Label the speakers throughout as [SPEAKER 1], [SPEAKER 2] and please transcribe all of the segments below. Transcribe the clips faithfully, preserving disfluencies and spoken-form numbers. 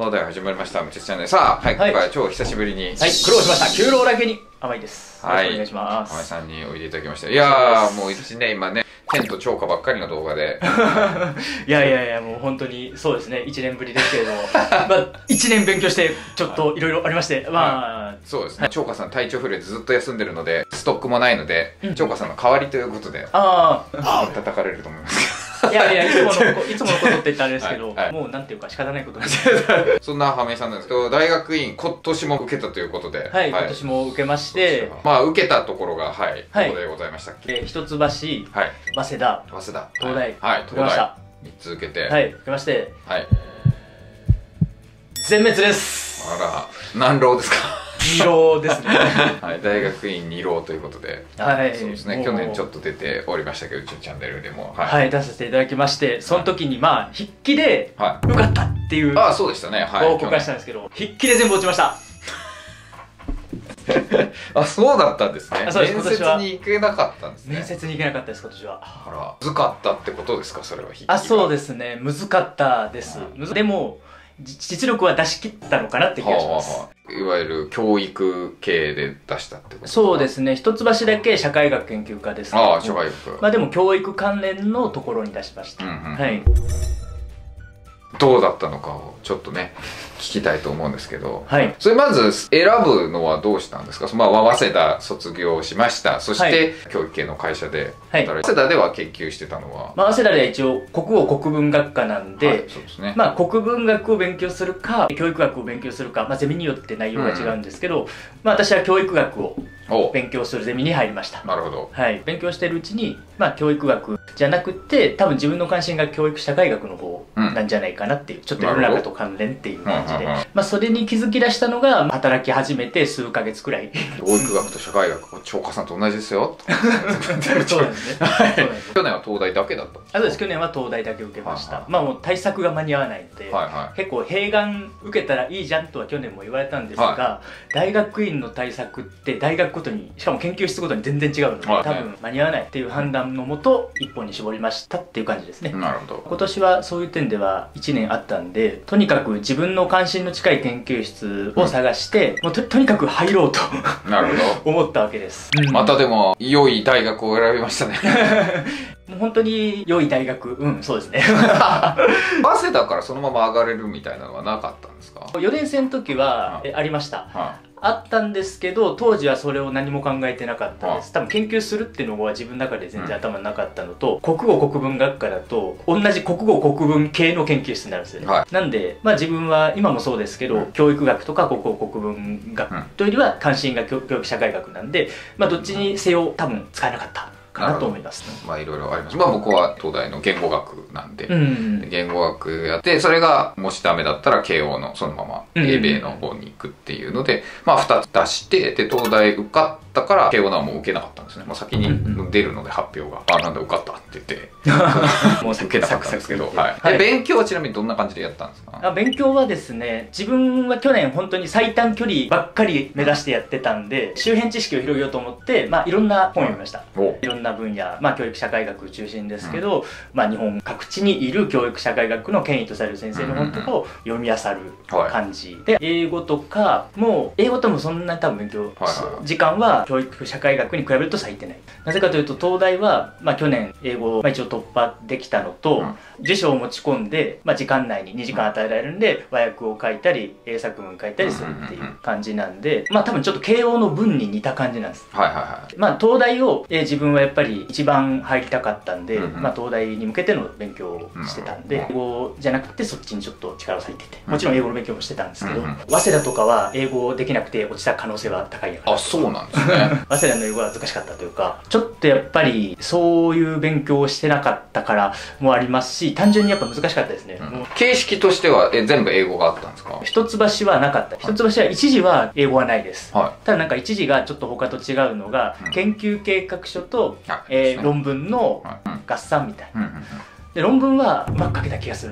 [SPEAKER 1] 東大始まりました。むちゃチャンネル。さあ、はい、今回は超久しぶりに。はい、
[SPEAKER 2] 苦労しました。給料だけに甘いです。
[SPEAKER 1] はい。
[SPEAKER 2] お願いします。
[SPEAKER 1] 甘いさんにおいでいただきました。いやー、もう一年今ね、天と超過ばっかりの動画で。
[SPEAKER 2] いやいやいや、もう本当にそうですね。いちねんぶりですけれども、まあ、いちねん勉強して、ちょっといろいろありまして、まあ。そう
[SPEAKER 1] ですね。超過さん体調不良でずっと休んでるので、ストックもないので、超過さんの代わりということで、ああ、叩かれると思いますけど。
[SPEAKER 2] いやいや、いつものいつものことって言ったらあれですけど、はいはい、もうなんていうか仕方ないことなんです
[SPEAKER 1] そんな羽目さんなんですけど、大学院今年も受けたということで、
[SPEAKER 2] はい、はい、今年も受けまして、
[SPEAKER 1] まあ受けたところがはい、はい、どこでございましたっけ？
[SPEAKER 2] えー、一橋、はい、早稲田、
[SPEAKER 1] 早稲田、
[SPEAKER 2] 東大、
[SPEAKER 1] はい、東大みっつ受けて、
[SPEAKER 2] はい、受けまして、
[SPEAKER 1] はい、
[SPEAKER 2] 全滅です。
[SPEAKER 1] あら、何浪ですか？
[SPEAKER 2] に浪ですね。
[SPEAKER 1] はい、大学院に浪ということで、はい、そうですね。去年ちょっと出ておりましたけど、うちのチャンネルでも、
[SPEAKER 2] はい、はい、出させていただきまして、その時にまあ筆記で受かったっていう、
[SPEAKER 1] ああ、そうでしたね。はい、
[SPEAKER 2] 報告したんですけど、筆記で全部落ちました。
[SPEAKER 1] あ、そうだったんですね。
[SPEAKER 2] 面接
[SPEAKER 1] に行けなかったんですね。
[SPEAKER 2] 面接に行けなかったです今年は。
[SPEAKER 1] あら、難かったってことですか、それは。
[SPEAKER 2] あ、そうですね。難かったです。でも実力は出し切ったのかなって気がします。
[SPEAKER 1] いわゆる教育系で出したってことですか？
[SPEAKER 2] そうですね。一橋だけ社会学研究科ですけど、
[SPEAKER 1] ああ、社会学。
[SPEAKER 2] まあでも教育関連のところに出しました。はい。
[SPEAKER 1] どうだったのかをちょっとね聞きたいと思うんですけど、
[SPEAKER 2] はい、
[SPEAKER 1] それまず選ぶのはどうしたんですか？まあ早稲田卒業しました。そして、はい、教育系の会社で働いて、はい、早稲田では研究してたのは、
[SPEAKER 2] まあ、早稲田では一応国語国文学科なんで、はい、
[SPEAKER 1] そうですね、
[SPEAKER 2] まあ国文学を勉強するか教育学を勉強するか、まあ、ゼミによって内容が違うんですけど、うん、まあ私は教育学を勉強するゼミに入りました。
[SPEAKER 1] なるほど。
[SPEAKER 2] はい、勉強しているうちに、まあ、教育学じゃなくて多分自分の関心が教育社会学の方なんじゃないかなっていう、うん、ちょっと世の中と関連っていう感じで、まあそれに気づき出したのが働き始めて数ヶ月くらい。
[SPEAKER 1] 教育学と社会学、超過さんと同じですよ。
[SPEAKER 2] そうですね。
[SPEAKER 1] 去年は東大だけだった。
[SPEAKER 2] あ、そうです。去年は東大だけ受けました。まあもう対策が間に合わないので、結構併願受けたらいいじゃんとは去年も言われたんですが、大学院の対策って大学ごとに、しかも研究室ごとに全然違うので、多分間に合わないっていう判断のもと一本に絞りましたっていう感じですね。
[SPEAKER 1] なるほど。
[SPEAKER 2] 今年はそういう点ではいちねんあったんで、とにかく自分の関心の近い研究室を探して、もう と, とにかく入ろうと
[SPEAKER 1] なるほど
[SPEAKER 2] 思ったわけです。
[SPEAKER 1] うん、またでも良い大学を選びましたね。
[SPEAKER 2] もう本当に良い大学、うん、そうですね。
[SPEAKER 1] 早稲田からそのまま上がれるみたいなのはなかったんですか？
[SPEAKER 2] よねん生の時は、うん、ありました。うん、あったんですけど、当時はそれを何も考えてなかったです。多分研究するっていうのは自分の中で全然頭になかったのと、うん、国語国文学科だと同じ国語国文系の研究室になるんですよね。はい、なんで、まあ自分は今もそうですけど、うん、教育学とか国語国文学というよりは関心が教育社会学なんで、まあどっちにせよ多分使えなかったかなと思います、ね。
[SPEAKER 1] まあいろいろあります。まあ僕は東大の言語学なんで、うん、言語学やって、それがもしダメだったら慶応のそのまま英米の方に行くっていうので、まあふたつ出して、で東大受かったから慶応のはもう受けなかったんですね。まあ先に出るので発表が、あ、なんだ受かったって言って、もう受けなかったんですけど、はい。で勉強はちなみにどんな感じでやったんですか？
[SPEAKER 2] あ、勉強はですね、自分は去年本当に最短距離ばっかり目指してやってたんで、周辺知識を広げようと思って、まあいろんな本を読みました。いろんな分野、まあ教育社会学中心ですけど、うん、まあ日本各地にいる教育社会学の権威とされる先生の本とかを読み漁る感じで、英語とかも英語ともそんなに多分勉強時間は教育社会学に比べると割いてない。なぜかというと東大は、まあ、去年英語を、まあ、一応突破できたのと、うん、辞書を持ち込んで、まあ、時間内ににじかん与えられるんで和訳を書いたり英作文書いたりするっていう感じなんで、まあ多分ちょっと慶応の文に似た感じなんです。
[SPEAKER 1] はいはいはい。
[SPEAKER 2] まあ東大を、えー、自分はやっぱり一番入りたかったんで、うんうん、まあ東大に向けての勉強をしてたんで、うん、英語じゃなくてそっちにちょっと力を割いてて、もちろん英語の勉強もしてたんですけど、うんうん、早稲田とかは英語できなくて落ちた可能性は高いよ。
[SPEAKER 1] あ、そうなんですね。
[SPEAKER 2] 早稲田の英語は難しかったというか、ちょっとやっぱりそういう勉強をしてなかったからもありますし、単純にやっぱ難しかったですね。うん、もう
[SPEAKER 1] 形式としてはえ全部英語があったんですか？
[SPEAKER 2] 一橋はなかった。一橋は一時は英語はないです。はい、ただなんか一時がちょっと他と違うのが、うん、研究計画書と、えー、論文の合算みたいな。で論文はうまく書けた気がするんです。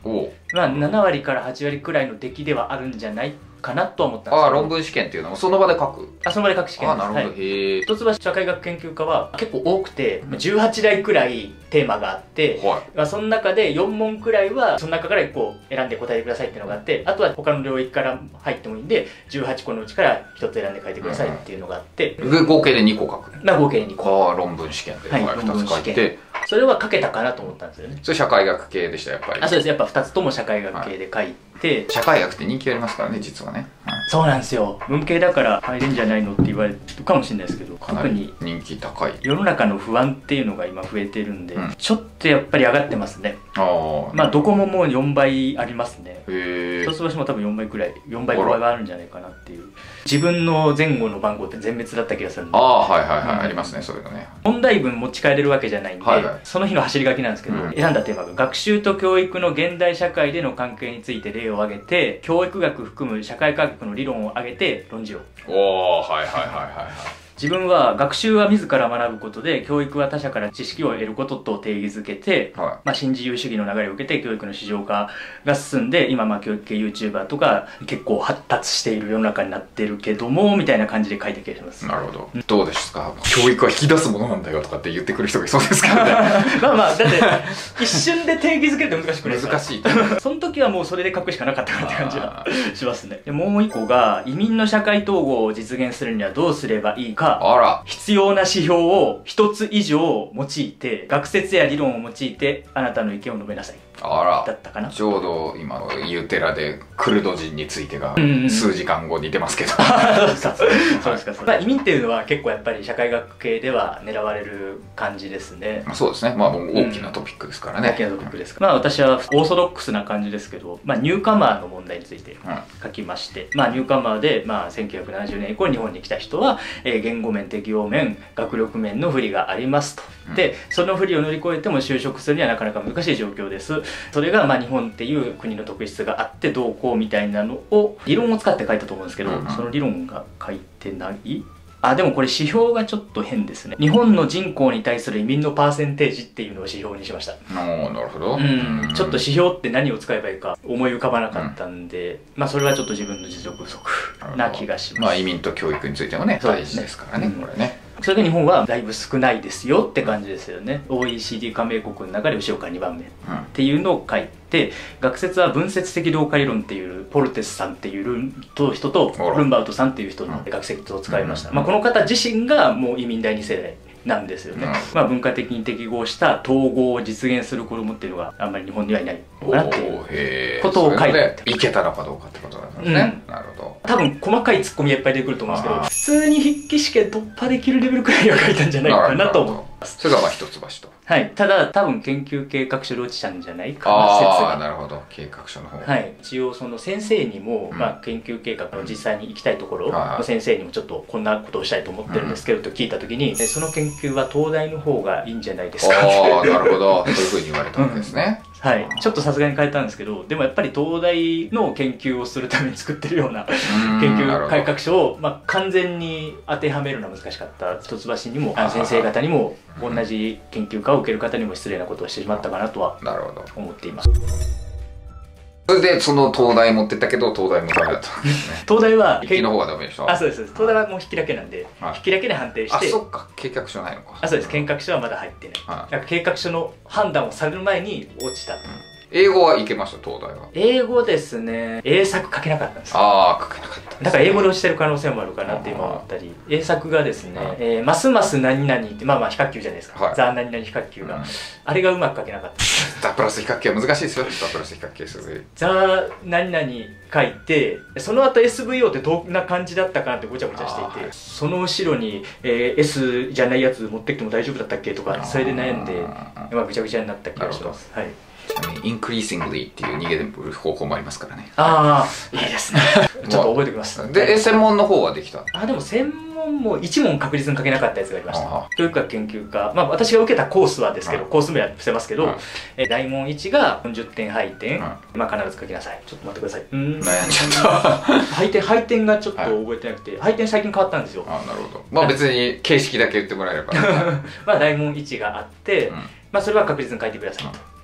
[SPEAKER 2] まあななわりからはちわりくらいの出来ではあるんじゃないかなとは思ったんですけど。
[SPEAKER 1] ああ、論文試験っていうのもその場で書く？
[SPEAKER 2] あ、その場で書く試験です。
[SPEAKER 1] ああ、なるほど。へえ。
[SPEAKER 2] 一橋社会学研究科は結構多くて、じゅうはちだいくらいテーマがあって、はい、その中でよんもんくらいはその中からいっこ選んで答えてくださいっていうのがあって、あとは他の領域から入ってもいいんでじゅうはちこのうちからひとつ選んで書いてくださいっていうのがあって、
[SPEAKER 1] うん、合計でにこ書く？
[SPEAKER 2] まあ合計でにこ。
[SPEAKER 1] ああ、論文試験でふたつ書いて、
[SPEAKER 2] それは書けたかなと思ったんですよね。
[SPEAKER 1] それ社会学系でした、やっぱり。
[SPEAKER 2] あ、そうです。やっぱふたつとも社会学系で書いて、はい、
[SPEAKER 1] 社会学って人気ありますからね、実はね。
[SPEAKER 2] はい、そうなんですよ。文系だから入れんじゃないのって言われるかもしれないですけど、
[SPEAKER 1] かなり人気高い。
[SPEAKER 2] 世の中の不安っていうのが今増えてるんで、うん、ちょっとやっぱり上がってますね。ああ。まあどこももうよんばいありますね。へえ。一橋も多分よんばいくらい、よんばいごばいはあるんじゃないかなっていう。自分の前後の番号って全滅だった気がするんで。
[SPEAKER 1] ああ、はいはいはい、うん、ありますね、そういうのね。
[SPEAKER 2] 問題文持ち帰れるわけじゃないんで、はいはい、その日の走り書きなんですけど、うん、選んだテーマが学習と教育の現代社会での関係について例を挙げて、教育学含む社会科学の理論を挙げて論じよう。
[SPEAKER 1] おお、はいはいはいはいはい。
[SPEAKER 2] 自分は学習は自ら学ぶことで教育は他者から知識を得ることと定義づけて、はい、まあ新自由主義の流れを受けて教育の市場化が進んで、今まあ教育系 YouTuber とか結構発達している世の中になってるけどもみたいな感じで書いた気がします。
[SPEAKER 1] なるほど、うん、どうですか、教育は引き出すものなんだよとかって言ってくる人がいそうですからね
[SPEAKER 2] まあまあだって一瞬で定義づけるって難しくないですか？
[SPEAKER 1] 難しい
[SPEAKER 2] その時はもうそれで書くしかなかったかなって感じはしますね。でもう一個が移民の社会統合を実現するにはどうすればいいか、
[SPEAKER 1] あら、
[SPEAKER 2] 必要な指標を一つ以上用いて、学説や理論を用いてあなたの意見を述べなさい。
[SPEAKER 1] あら、
[SPEAKER 2] だったかな。
[SPEAKER 1] ちょうど今のユーテラでクルド人についてが数時間後に出ますけど、
[SPEAKER 2] そうですか。そうですか。まあ移民っていうのは結構やっぱり社会学系では狙われる感じですね。
[SPEAKER 1] そうですね。まあ大きなトピックですからね。
[SPEAKER 2] 大きなトピックですから。まあ私はオーソドックスな感じですけど、まあニューカマーの問題について書きまして、まあニューカマーでまあせんきゅうひゃくななじゅうねん以降日本に来た人は、えー、言語面、適応面、学力面の不利がありますと。で、その不利を乗り越えても就職するにはなかなか難しい状況です。それがまあ日本っていう国の特質があってどうこうみたいなのを理論を使って書いたと思うんですけど、うんうん、その理論が書いてない。あ、でもこれ指標がちょっと変ですね。日本の人口に対する移民のパーセンテージっていうのを指標にしました。
[SPEAKER 1] なるほど。
[SPEAKER 2] うん。ちょっと指標って何を使えばいいか思い浮かばなかったんで、うん、まあそれはちょっと自分の実力不足な気がします。
[SPEAKER 1] まあ移民と教育についてもね、大事ですからね、うん、これね。
[SPEAKER 2] それで日本はだいぶ少ないですよって感じですよね。 オーイーシーディー 加盟国の中で後ろからにばんめっていうのを書いて、学説は分節的同化理論っていうポルテスさんっていう人とルンバウトさんっていう人の学説を使いました。まあこの方自身がもう移民第二世代なんですよね。まあ文化的に適合した統合を実現する子供っていうのがあんまり日本にはいないのかなっていうことを書いて
[SPEAKER 1] いけたのかどうかってことなんですね。なるほど。
[SPEAKER 2] 多分細かいツッコミがいっぱい出てくると思うんですけど、普通に筆記試験突破できるレベルくらいは書いたんじゃないかなと思う。
[SPEAKER 1] それがまあ一橋と。
[SPEAKER 2] はい。ただ多分研究計画書で落ちたんじゃないかな
[SPEAKER 1] 説が。ああ、なるほど。計画書の方。
[SPEAKER 2] はい。一応その先生にも、うん、まあ研究計画の実際に行きたいところの先生にもちょっとこんなことをしたいと思ってるんですけど、うん、と聞いた時に、その研究は東大の方がいいんじゃないですか。
[SPEAKER 1] ああ、なるほど。そういうふうに言われたんですね。
[SPEAKER 2] うん、はい。ちょっとさすがに変えたんですけど、でもやっぱり東大の研究をするために作ってるような研究改革書を、まあ、完全に当てはめるのは難しかった。一橋にも先生方にも同じ研究家を受ける方にも失礼なことをしてしまったかなとは思っています。
[SPEAKER 1] それでその東大持ってったけど東大もダメだったんですね。
[SPEAKER 2] 東大は
[SPEAKER 1] 筆記の方がダメでしょ。
[SPEAKER 2] あ、そうです。東大はもう筆記だけなんで、はい、筆記だけで判定して。
[SPEAKER 1] あ、そっか。計画書ないのか。
[SPEAKER 2] あ、そうです。計画書はまだ入ってない。はい、なんか計画書の判断をされる前に落ちた。うん、
[SPEAKER 1] 英語はいけました、東大は。
[SPEAKER 2] 英語ですね。英作書けなかったんですよ。
[SPEAKER 1] ああ、書けなかった、ね。
[SPEAKER 2] だから英語で落ちてる可能性もあるかなって今思ったり。英作がですね、えー、ますます何々って、まあまあ非角球じゃないですか。はい、ザ何々非角球が、うん。あれがうまく書けなかった。
[SPEAKER 1] ザプラス非角球は難しいですよ。ザプラス非角球する。
[SPEAKER 2] ザ何々書いて、その後 エスブイオー ってどんな感じだったかなってごちゃごちゃしていて、はい、その後ろに、えー、S じゃないやつ持ってきても大丈夫だったっけとか、それで悩んで、まあぐちゃぐちゃになった気がします。はい。
[SPEAKER 1] ちなみに、インクリーシングリーっていう逃げる方法もありますからね。
[SPEAKER 2] ああ、いいですね。ちょっと覚えておきます。
[SPEAKER 1] で、専門の方はできた？
[SPEAKER 2] あ、でも専門もいち問確実に書けなかったやつがありました。教育学研究科。まあ私が受けたコースはですけど、コース名は伏せますけど、え大問いちがよんじゅってん配点。まあ必ず書きなさい。ちょっと待ってください。うん。悩んじゃった。配点、配点がちょっと覚えてなくて、配点最近変わったんですよ。
[SPEAKER 1] あ、なるほど。まあ別に形式だけ言ってもらえれば。
[SPEAKER 2] まあ大問いちがあって、まあそれは確実に書いてくださいと。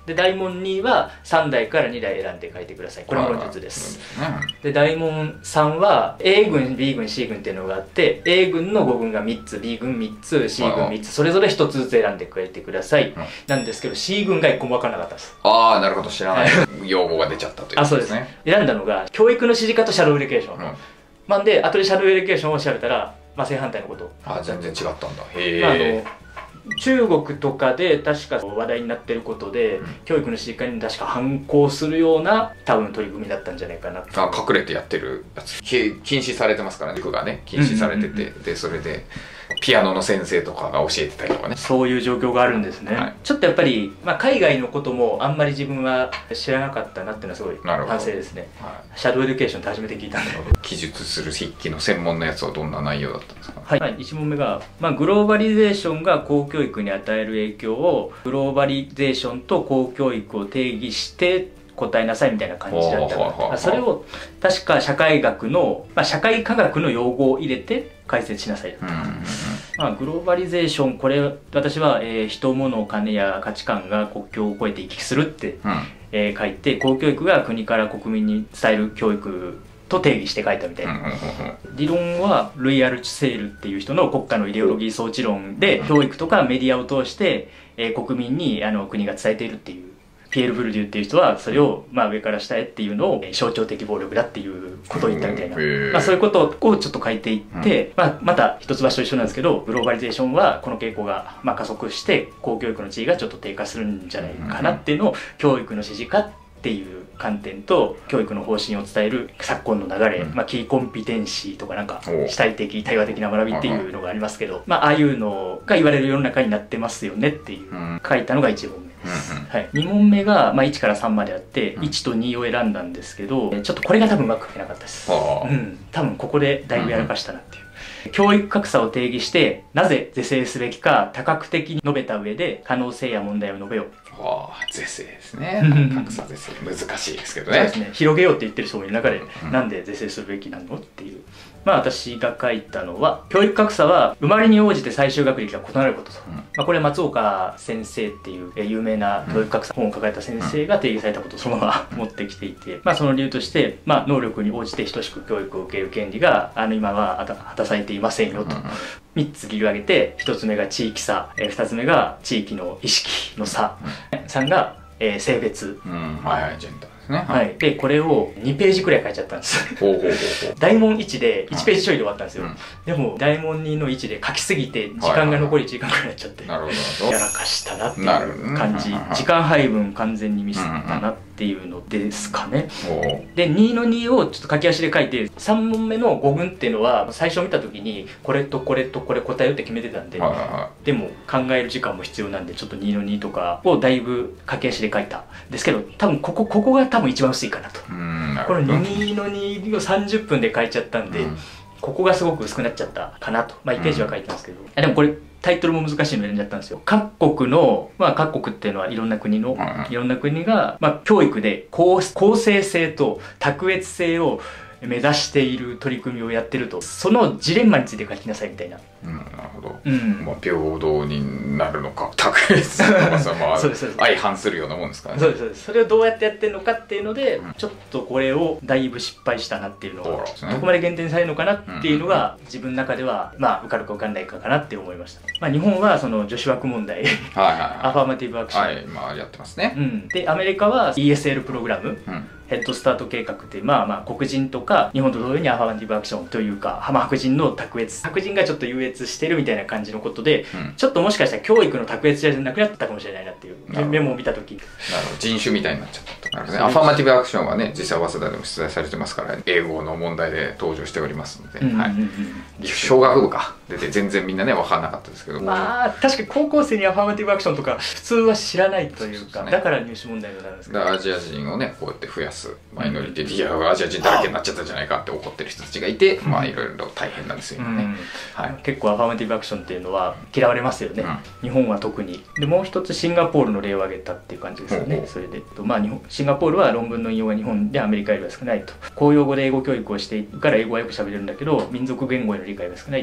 [SPEAKER 2] で大問にはさんだいからにだい選んで書いてください。これも論述です。で大問さんは A 軍 B 軍 C 軍っていうのがあって、 A 軍のご軍がみっつ、 B 軍みっつ、 C 軍みっつ、それぞれひとつずつ選んでくれてください、うん、なんですけど C 軍がいっこも分からなかったです。
[SPEAKER 1] ああなるほど、知らない用語が出ちゃったということですね。あ、そうです。
[SPEAKER 2] 選んだのが教育の指示科とシャドウエデュケーション、うん、なんで後でシャドウエデュケーションを調べたら、まあ、正反対のこと。
[SPEAKER 1] あ、全然違ったんだ。へえ、
[SPEAKER 2] まあ中国とかで確か話題になってることで、うん、教育の指示科に確か反抗するような多分取り組みだったんじゃないかな。
[SPEAKER 1] あ、隠れてやってるやつ禁止されてますからね、塾がね禁止されてて、でそれでピアノの先生とかが教えてたりとかね、
[SPEAKER 2] そういう状況があるんですね、はい、ちょっとやっぱり、まあ、海外のこともあんまり自分は知らなかったなっていうのはすごい反省ですね、はい、シャドウエデュケーションって初めて聞いたんで。
[SPEAKER 1] 記述する筆記の専門のやつはどんな内容だったんですか？
[SPEAKER 2] はい、はい、いち問目が、まあ、グローバリゼーションが公教育に与える影響をグローバリゼーションと公教育を定義して答えなさいみたいな感じだったので、それを確か社会学の、まあ、社会科学の用語を入れて解説しなさいだった、まあ、グローバリゼーション、これ私は、えー、人物金や価値観が国境を越えて行き来するって、うん、えー、書いて、公教育が国から国民に伝える教育と定義して書いたみたいな、理論はルイ・アルチュセールっていう人の国家のイデオロギー装置論で、教育とかメディアを通して、えー、国民にあの国が伝えているっていう。ピエール・ブルデューっていう人はそれを、まあ、上から下へっていうのを象徴的暴力だっていうことを言ったみたいな、まあ、そういうことをちょっと書いていって、まあ、また一橋と一緒なんですけど、グローバリゼーションはこの傾向が、まあ、加速して公教育の地位がちょっと低下するんじゃないかなっていうのを、教育の指示科っていう観点と教育の方針を伝える昨今の流れ、まあ、キーコンピテンシーとかなんか主体的対話的な学びっていうのがありますけど、まあ、ああいうのが言われる世の中になってますよねっていう書いたのがいち問目。はい、に問目が、まあ、いちからさんまであって、うん、いちとにを選んだんですけど、ちょっとこれが多分うまく書けなかったです、うん、多分ここでだいぶやらかしたなっていう、うん、教育格差を定義してなぜ是正すべきか多角的に述べた上で可能性や問題を述べよう。
[SPEAKER 1] はあ、是正ですね。格差是正難しいですけどね。
[SPEAKER 2] そうですね、広げようって言ってる人もいる中で、うん、なんで是正するべきなのっていう。まあ私が書いたのは、教育格差は生まれに応じて最終学歴が異なることと、うん、まあこれ松岡先生っていう有名な教育格差本を書かれた先生が定義されたことをそのまま持ってきていて、まあその理由として、まあ能力に応じて等しく教育を受ける権利があの今は果たされていませんよと、みっつ切り上げて、ひとつめが地域差、ふたつめが地域の意識の差、さんが、えー、性別、
[SPEAKER 1] うん、はいはい、ジェンダーですね。
[SPEAKER 2] はい、でこれをにページくらい書いちゃったんです。大問いちでいちページちょいで終わったんですよ、はい、でも大問にのいちで書きすぎて時間が残りいちじかんくらいになっちゃって、なるほど、やらかしたなっていう感じ、時間配分完全にミスったなっていうのですかね。でにのにをちょっと書き足で書いて、さん問目のご軍っていうのは最初見た時にこれとこれとこれ答えようって決めてたんで、でも考える時間も必要なんでちょっとにのにとかをだいぶ書き足で書いたんですけど、多分ここここが多分一番薄いかなと。このにのにをさんじゅっぷんで書いちゃったんで、うん、ここがすごく薄くなっちゃったかなと。まあいちページは書いてますけど、うん、でもこれタイトルも難しいの選んじゃったんですよ。各国の、まあ各国っていうのはいろんな国の、うん、いろんな国が、まあ教育で公公正性と卓越性を目指している取り組みをやってると、そのジレンマについて書きなさいみたいな。
[SPEAKER 1] うん、なるほど。うん、まあ平等になるのか、卓越なのか、まあ相反するようなもんですからね。
[SPEAKER 2] そうですそうです。それをどうやってやってるのかっていうので、うん、ちょっとこれをだいぶ失敗したなっていうのが、ね、どこまで減点されるのかなっていうのが、うん、自分の中ではまあ受かるか受かんないかかなって思いました。まあ日本はその女子枠問題、アファーマティブアクション、
[SPEAKER 1] はい、まあやってますね。
[SPEAKER 2] うん。でアメリカは イーエスエル プログラム。うん、ヘッドスタート計画ってまあまあ黒人とか日本と同様にアファーマティブアクションというか、まあ、白人の卓越、白人がちょっと優越してるみたいな感じのことで、うん、ちょっともしかしたら教育の卓越じゃなくなったかもしれないなっていうメモを見た時に、
[SPEAKER 1] なるほど、人種みたいになっちゃったと。なるほどね。アファーマティブアクションはね、実際早稲田でも出題されてますから、英語の問題で登場しておりますので、小学部か出て全然みんなね分からなかったですけど、
[SPEAKER 2] まあ確かに高校生にアファーマティブアクションとか普通は知らないというか、ね、だから入試問題になるんですけど、
[SPEAKER 1] アジア人をねこうやって増やすマイノリティ、いやアジア人だらけになっちゃったんじゃないかって怒ってる人たちがいて、まあいろいろ大変なんですよね、
[SPEAKER 2] はい、結構アファーマティブアクションっていうのは嫌われますよね、うん、日本は特に。でもう一つシンガポールの例を挙げたっていう感じですよね。ほうほう。それで、まあ、日本シンガポールは論文の引用が日本でアメリカよりは少ないと。公用語で英語教育をしているから英語はよく喋れるんだけど民族言語への理解が少ないっ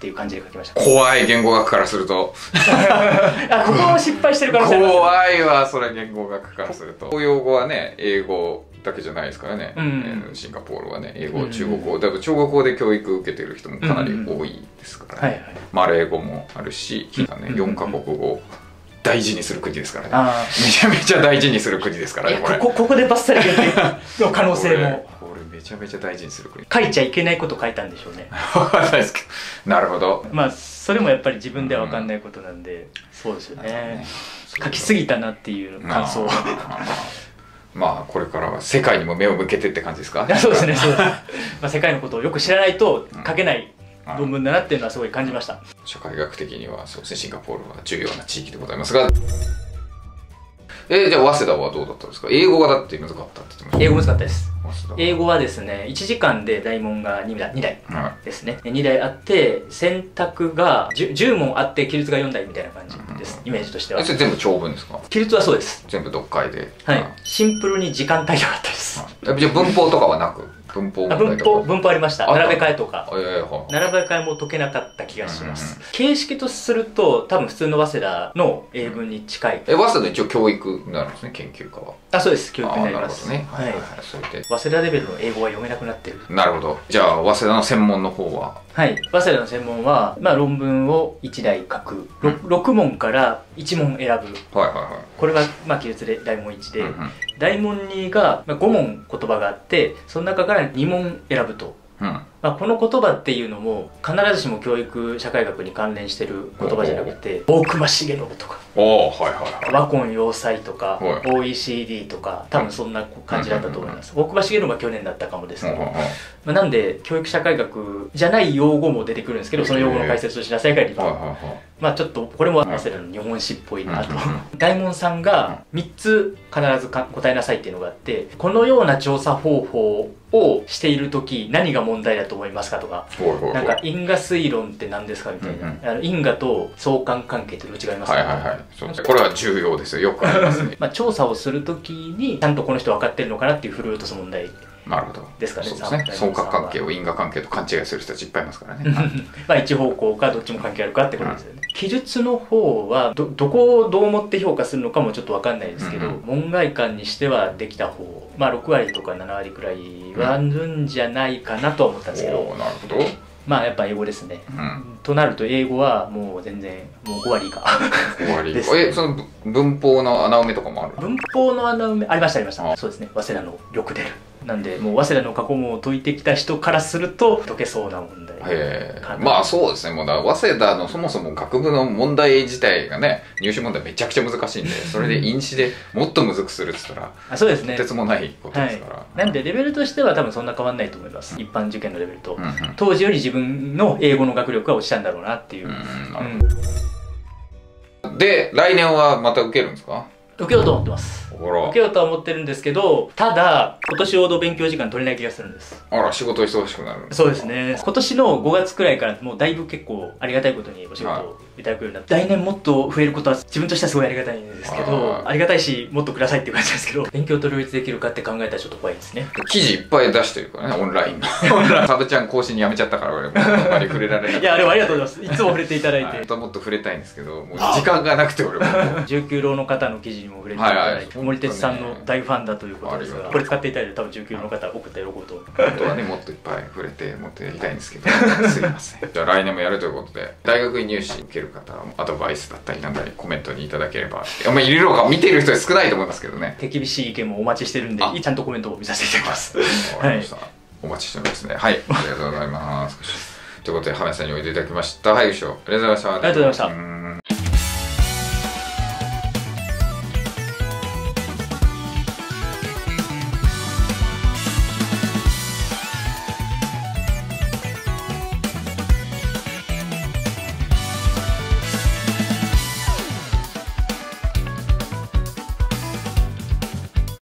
[SPEAKER 2] っていう感じで書きました。
[SPEAKER 1] 怖い、言語学からすると。
[SPEAKER 2] あ、ここも失敗してる可能性ある。
[SPEAKER 1] 怖いわ、それ言語学からすると。公用語はね、英語だけじゃないですからね、うん、シンガポールはね、英語、中国語、だから中国語で教育受けてる人もかなり多いですからね。マレー語もあるし、ね、よんカ国語大事にする国ですからね。めちゃめちゃ大事にする国ですからね。
[SPEAKER 2] ここここでバッサリ言っての可能性も。
[SPEAKER 1] これめちゃめちゃ大事にする国。
[SPEAKER 2] 書いちゃいけないこと書いたんでしょうね。
[SPEAKER 1] わかんないですけど。なるほど。
[SPEAKER 2] まあそれもやっぱり自分では分かんないことなんで、そうですよね。書きすぎたなっていう感想。
[SPEAKER 1] まあこれからは世界にも目を向けてって感じですか？
[SPEAKER 2] そうですね、そうです。まあ世界のことをよく知らないと書けない論文だなっていうのはすごい感じました。
[SPEAKER 1] 社会学的にはそうですね、シンガポールは重要な地域でございますが。えー、じゃあ早稲田はどうだったんですか？英語がだって難かったって言ってました。
[SPEAKER 2] 英語難かったです。英語はですね、いちじかんで大問がにだいですね、はい、にだいあって選択が 10, じゅう問あって記述がよんだいみたいな感じです、うんうん、イメージとしては。
[SPEAKER 1] それ全部長文ですか？
[SPEAKER 2] 記述はそうです。
[SPEAKER 1] 全部読解で、
[SPEAKER 2] はい、シンプルに時間帯じゃなかったです。
[SPEAKER 1] はい、じゃあ文法とかはなく文法
[SPEAKER 2] 文法文法ありました。並べ替えとか、えー、並べ替えも解けなかった気がします、うんうん、形式とすると多分普通の早稲田の英文に近い。
[SPEAKER 1] え早稲田一応教育になるんですね、研究家は。
[SPEAKER 2] あ、そうです、教育になります。
[SPEAKER 1] なるほどね。はいはいはい、それで
[SPEAKER 2] 早稲田レベルの英語は読めなくなってる。
[SPEAKER 1] なるほど。じゃあ早稲田の専門の方は？
[SPEAKER 2] はい、早稲田の専門は、まあ、論文をいちだい書く、うん、ろく問からいち問選ぶ、はいはいはい、これが、まあ、記述で大問いちで、うんうん、大問にがご問言葉があってその中からに問選ぶと、うん、まあ、この言葉っていうのも必ずしも教育社会学に関連してる言葉じゃなくて、大隈重信とか、
[SPEAKER 1] お、はいはいはい、
[SPEAKER 2] 和魂要塞とか、はい、オーイーシーディー とか多分そんな感じだったと思います。大隈重信は去年だったかもですけど、まあ、なんで教育社会学じゃない用語も出てくるんですけど、その用語の解説をしなさいが理論、まあちょっとこれも早稲田の日本史っぽいなと。大門さんがみっつ必ずか答えなさいっていうのがあって、このような調査方法をしている時何が問題だと思いますかとか、なんか因果推論って何ですかみたいな、うんうん、あの因果と相関関係ってどう違いますか？はいはいはい、
[SPEAKER 1] そうこれは重要ですよ、よくありますね。
[SPEAKER 2] まあ調査をする時にちゃんとこの人分かってるのかなっていう振り落とす問題。
[SPEAKER 1] なるほど
[SPEAKER 2] ですかね。
[SPEAKER 1] そうですね。相関関係を因果関係と勘違いする人たちいっぱいいますからね。
[SPEAKER 2] まあ一方向かどっちも関係あるかってことですよね。うん、記述の方は ど, どこをどう思って評価するのかもちょっと分かんないですけど、うんうん、門外漢にしてはできた方、まあろくわりとかななわりくらいはあるんじゃないかなとは思ったんですけど、
[SPEAKER 1] うん、なるほど。
[SPEAKER 2] まあやっぱ英語ですね、うん、となると英語はもう全然もうごわり以下
[SPEAKER 1] ごわりです、ね、えその文法の穴埋めとかもある？
[SPEAKER 2] 文法の穴埋めありましたありました。そうですね、早稲田のよく出るなんで、もう早稲田の過去問を解いてきた人からすると解けそうな問題。
[SPEAKER 1] へえ。まあそうですね、もうだ早稲田のそもそも学部の問題自体がね、入試問題めちゃくちゃ難しいんで、それで因子でもっとむずくするっつったら
[SPEAKER 2] あ、そうですね、
[SPEAKER 1] とてつもないことですから、はい、
[SPEAKER 2] なんでレベルとしては多分そんな変わんないと思います、一般受験のレベルと、うんうん、当時より自分の英語の学力が落ちたんだろうなっていう。うん、なる
[SPEAKER 1] ほど。で来年はまた受けるんですか？
[SPEAKER 2] 受けようと思ってます。受けようとは思ってるんですけど、ただ今年ほど勉強時間取れない気がするんです。
[SPEAKER 1] あら、仕事忙しくなるんですか？
[SPEAKER 2] そうですね、今年のごがつくらいからもうだいぶ結構ありがたいことにお仕事をいただくようになって、はい、来年もっと増えることは自分としてはすごいありがたいんですけど、 あ, ありがたいしもっとくださいっていう感じですけど、勉強と両立できるかって考えたらちょっと怖いですね。
[SPEAKER 1] 記事いっぱい出してるからね、オンラインのサブちゃん更新やめちゃったから俺もあんまり触れられない。
[SPEAKER 2] いやでもありがとうございます、いつも触れていただいて。
[SPEAKER 1] 本当はもっと触れたいんですけど、もう時間がなくて俺も
[SPEAKER 2] じゅうきゅう浪の方の記事にも触れていただいて、森哲さんの大ファンだということですが、これ使っていただいて多分じゅうきゅうの方送って喜ぶと思う。
[SPEAKER 1] 本当はねもっといっぱい触れてもっとやりたいんですけどすいません。じゃあ来年もやるということで、大学院入試受ける方はアドバイスだったりなんだりコメントにいただければ、あんまりいるのか見ている人は少ないと思いますけどね、
[SPEAKER 2] 手厳しい意見もお待ちしてるんでちゃんとコメントを見させていただきます。
[SPEAKER 1] わかりました、はい、お待ちしておりますね。はい、ありがとうございますということで、羽根さんにおいでいただきました。はい、ご視聴ありがとうございました。
[SPEAKER 2] ありがとうございました。